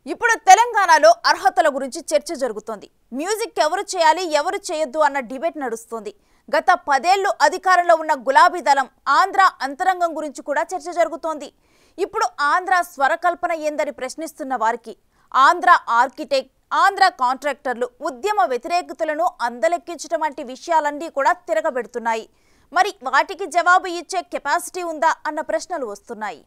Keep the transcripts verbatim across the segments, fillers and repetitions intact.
ఇప్పుడు తెలంగాణలో అర్హతల గురించి చర్చ జరుగుతోంది. మ్యూజిక్ ఎవరు చేయాలి ఎవరు చేయొద్దు అన్న డిబేట్ నడుస్తోంది. గత పదేళ్లు అధికారంలో ఉన్న గులాబీ దళం ఆంధ్ర అంతరంగం గురించి కూడా చర్చ జరుగుతోంది. ఇప్పుడు ఆంధ్ర స్వరకల్పన ఏందని ప్రశ్నిస్తున్న వారికి ఆంధ్ర ఆర్కిటెక్ట్, ఆంధ్ర కాంట్రాక్టర్లు ఉద్యమ వ్యతిరేకతలను అందలెక్కించడం వంటి విషయాలన్నీ కూడా తిరగబెడుతున్నాయి. మరి వాటికి జవాబు ఇచ్చే కెపాసిటీ ఉందా అన్న ప్రశ్నలు వస్తున్నాయి.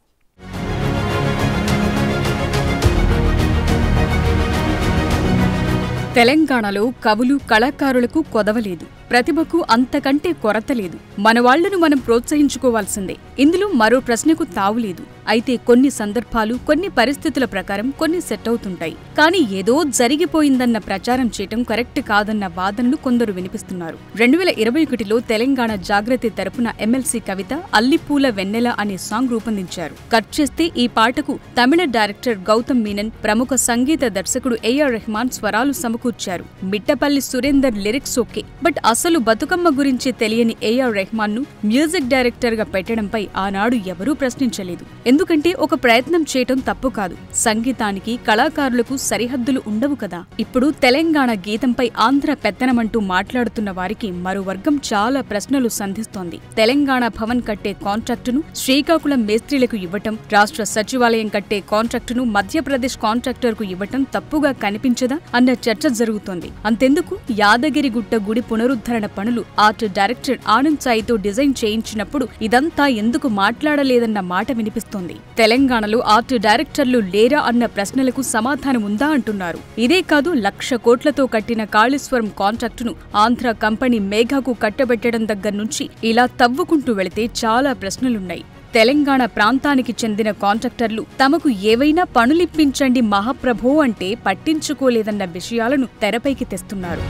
తెలంగాణలో కవులు కళాకారులకు కొదవలేదు, ప్రతిభకు అంతకంటే కొరత లేదు. మన వాళ్లను మనం ప్రోత్సహించుకోవాల్సిందే. ఇందులో మరో ప్రశ్నకు తావులేదు. అయితే కొన్ని సందర్భాలు కొన్ని పరిస్థితుల ప్రకారం కొన్ని సెట్ అవుతుంటాయి. కానీ ఏదో జరిగిపోయిందన్న ప్రచారం చేయటం కరెక్ట్ కాదన్న వాదనలు కొందరు వినిపిస్తున్నారు. రెండు వేల ఇరవై ఒకటిలో తెలంగాణ జాగృతి తరపున ఎమ్మెల్సీ కవిత అల్లిపూల వెన్నెల అనే సాంగ్ రూపొందించారు. కట్ చేస్తే ఈ పాటకు తమిళ డైరెక్టర్ గౌతమ్ మీనన్, ప్రముఖ సంగీత దర్శకుడు ఏఆర్ రెహమాన్ స్వరాలు సమకూర్చారు. Mittapalli Surender lyrics okay, but అసలు బతుకమ్మ గురించి తెలియని ఏఆర్ రెహమాన్ ను మ్యూజిక్ డైరెక్టర్ గా పెట్టడంపై ఆనాడు ఎవరూ ప్రశ్నించలేదు. ఎందుకంటే ఒక ప్రయత్నం చేయటం తప్పు కాదు. సంగీతానికి కళాకారులకు సరిహద్దులు ఉండవు కదా. ఇప్పుడు తెలంగాణ గీతంపై ఆంధ్ర పెత్తనమంటూ మాట్లాడుతున్న వారికి మరో వర్గం చాలా ప్రశ్నలు సంధిస్తోంది. తెలంగాణ భవన్ కట్టే కాంట్రాక్టును శ్రీకాకుళం మేస్త్రీలకు ఇవ్వటం, రాష్ట్ర సచివాలయం కట్టే కాంట్రాక్టును మధ్యప్రదేశ్ కాంట్రాక్టర్ కు ఇవ్వటం తప్పుగా కనిపించదా అన్న చర్చ జరుగుతోంది. అంతెందుకు, యాదగిరిగుట్ట గుడి పునరుద్ధరణ పనులు ఆర్ట్ డైరెక్టర్ ఆనంద్ సాయితో డిజైన్ చేయించినప్పుడు ఇదంతా ఎందుకు మాట్లాడలేదన్న మాట వినిపిస్తోంది. తెలంగాణలో ఆర్ట్ డైరెక్టర్లు లేరా అన్న ప్రశ్నలకు సమాధానం ఉందా అంటున్నారు. ఇదే కాదు, లక్ష కోట్లతో కట్టిన కాళేశ్వరం కాంట్రాక్టును ఆంధ్ర కంపెనీ మేఘాకు కట్టబెట్టడం దగ్గర నుంచి ఇలా తవ్వుకుంటూ వెళితే చాలా ప్రశ్నలున్నాయి. తెలంగాణ ప్రాంతానికి చెందిన కాంట్రాక్టర్లు తమకు ఏవైనా పనులిప్పించండి మహాప్రభో అంటే పట్టించుకోలేదన్న విషయాలను తెరపైకి తెస్తున్నారు.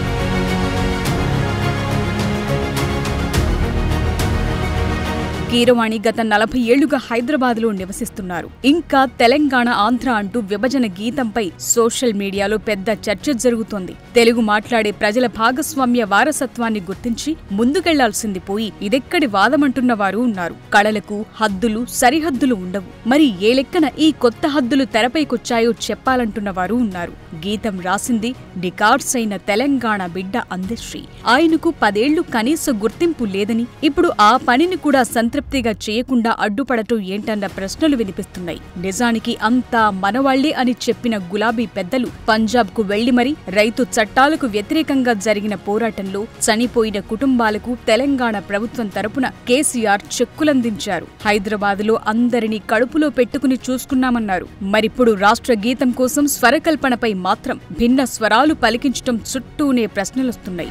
కీరవాణి గత నలభై ఏళ్లుగా హైదరాబాద్ లో నివసిస్తున్నారు. ఇంకా తెలంగాణ ఆంధ్ర అంటూ విభజన గీతంపై సోషల్ మీడియాలో పెద్ద చర్చ జరుగుతోంది. తెలుగు మాట్లాడే ప్రజల భాగస్వామ్య వారసత్వాన్ని గుర్తించి ముందుకెళ్లాల్సింది పోయి ఇదెక్కడి వాదమంటున్న వారు ఉన్నారు. కళలకు హద్దులు సరిహద్దులు ఉండవు. మరి ఏ లెక్కన ఈ కొత్త హద్దులు తెరపైకొచ్చాయో చెప్పాలంటున్న వారు ఉన్నారు. గీతం రాసింది రికార్డ్స్ అయిన తెలంగాణ బిడ్డ అందశ్రీ. ఆయనకు పదేళ్లు కనీస గుర్తింపు లేదని, ఇప్పుడు ఆ పనిని కూడా సంతృప్తి గా చేయకుండా అడ్డుపడటం ఏంటన్న ప్రశ్నలు వినిపిస్తున్నాయి. నిజానికి అంతా మనవాళ్లే అని చెప్పిన గులాబీ పెద్దలు పంజాబ్ కు వెళ్లి మరీ రైతు చట్టాలకు వ్యతిరేకంగా జరిగిన పోరాటంలో చనిపోయిన కుటుంబాలకు తెలంగాణ ప్రభుత్వం తరపున కేసీఆర్ చెక్కులందించారు. హైదరాబాద్ లో అందరినీ కడుపులో పెట్టుకుని చూసుకున్నామన్నారు. మరిప్పుడు రాష్ట్ర గీతం కోసం స్వరకల్పనపై మాత్రం భిన్న స్వరాలు పలికించటం చుట్టూనే ప్రశ్నలొస్తున్నాయి.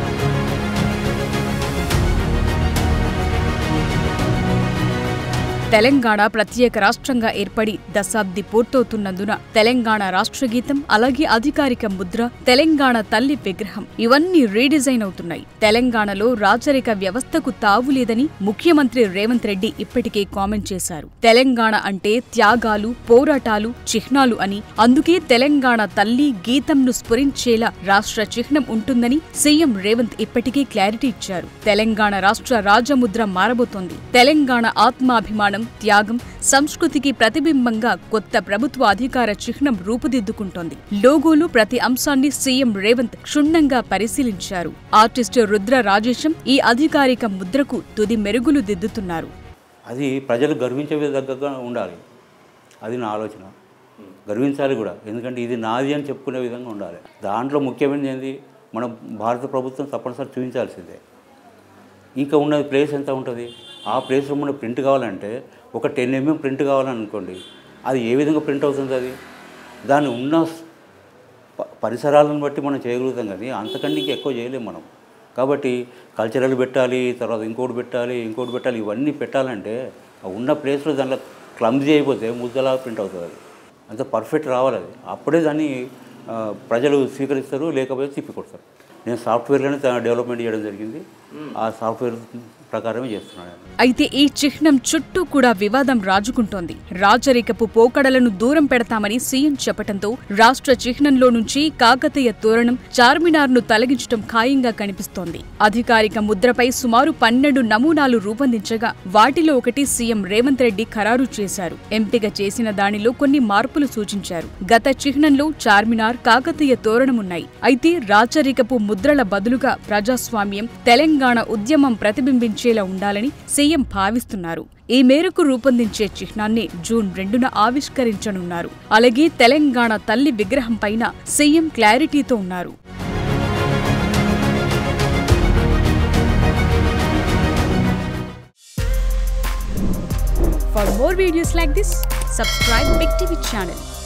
తెలంగాణ ప్రత్యేక రాష్ట్రంగా ఏర్పడి దశాబ్ది పూర్తవుతున్నందున తెలంగాణ రాష్ట్ర గీతం, అలాగే అధికారిక ముద్ర, తెలంగాణ తల్లి విగ్రహం ఇవన్నీ రీడిజైన్ అవుతున్నాయి. తెలంగాణలో రాచరిక వ్యవస్థకు తావులేదని ముఖ్యమంత్రి రేవంత్ రెడ్డి ఇప్పటికే కామెంట్ చేశారు. తెలంగాణ అంటే త్యాగాలు, పోరాటాలు చిహ్నాలు అని, అందుకే తెలంగాణ తల్లి గీతంను స్ఫురించేలా రాష్ట్ర చిహ్నం ఉంటుందని సీఎం రేవంత్ ఇప్పటికే క్లారిటీ ఇచ్చారు. తెలంగాణ రాష్ట్ర రాజముద్ర మారబోతోంది. తెలంగాణ ఆత్మాభిమానం, త్యాగం, సంస్కృతికి ప్రతిబింబంగా కొత్త ప్రభుత్వ అధికార చిహ్నం రూపుదిద్దుకుంటోంది. లోగోలు ప్రతి అంశాన్ని సీఎం రేవంత్ క్షుణ్ణంగా పరిశీలించారు. ఆర్టిస్టు రుద్ర రాజేశం ఈ అధికారిక ముద్రకు తుది మెరుగులు దిద్దుతున్నారు. అది ప్రజలు గర్వించే విధంగా ఉండాలి. అది నా ఆలోచన. గర్వించాలి కూడా, ఎందుకంటే ఇది నాది అని చెప్పుకునే విధంగా ఉండాలి. దాంట్లో ముఖ్యమైనది ఏంది, మన భారత ప్రభుత్వం తప్పనిసరి చూపించాల్సిందే. ఇంకా ఉన్నది ప్లేస్ ఎంత ఉంటుంది, ఆ ప్లేస్లో మన ప్రింట్ కావాలంటే ఒక టెన్ ఎంఎం ప్రింట్ కావాలనుకోండి, అది ఏ విధంగా ప్రింట్ అవుతుంది? అది దాన్ని ఉన్న పరిసరాలను బట్టి మనం చేయగలుగుతాం, కానీ అంతకంటే ఇంకా ఎక్కువ చేయలేము మనం. కాబట్టి కల్చరల్ పెట్టాలి, తర్వాత ఇంకోటి పెట్టాలి, ఇంకోటి పెట్టాలి, ఇవన్నీ పెట్టాలంటే ఉన్న ప్లేస్లో దాంట్లో క్లమ్జీ అయిపోతే ముద్దలా ప్రింట్ అవుతుంది. అది అంత పర్ఫెక్ట్ రావాలి. అది అప్పుడే దాన్ని ప్రజలు స్వీకరిస్తారు, లేకపోతే తిప్పి కొడతారు. నేను సాఫ్ట్వేర్లోనే డెవలప్మెంట్ చేయడం జరిగింది. ఆ సాఫ్ట్వేర్ ప్రకారమే చేస్తున్నాడు. అయితే ఈ చిహ్నం చుట్టూ కూడా వివాదం రాజుకుంటోంది. రాజరికపు పోకడలను దూరం పెడతామని సీఎం చెప్పటంతో రాష్ట్ర చిహ్నంలో నుంచి కాకతీయ తోరణం, చార్మినార్ను తొలగించడం ఖాయంగా కనిపిస్తోంది. అధికారిక ముద్రపై సుమారు పన్నెండు నమూనాలు రూపొందించగా వాటిలో ఒకటి సీఎం రేవంత్ రెడ్డి ఖరారు చేశారు. ఎంపిక చేసిన దానిలో కొన్ని మార్పులు సూచించారు. గత చిహ్నంలో చార్మినార్, కాకతీయ తోరణమున్నాయి. అయితే రాజరికపు ముద్రల బదులుగా ప్రజాస్వామ్యం, తెలంగాణ ఉద్యమం ప్రతిబింబించేలా ఉండాలని సీఎం భావిస్తున్నారు. ఈ మేరకు రూపొందించే చిహ్నాన్ని జూన్ రెండున ఆవిష్కరించనున్నారు. అలాగే తెలంగాణ తల్లి విగ్రహం పైన సీఎం క్లారిటీతో ఉన్నారు. For more videos like this, subscribe Big T V channel.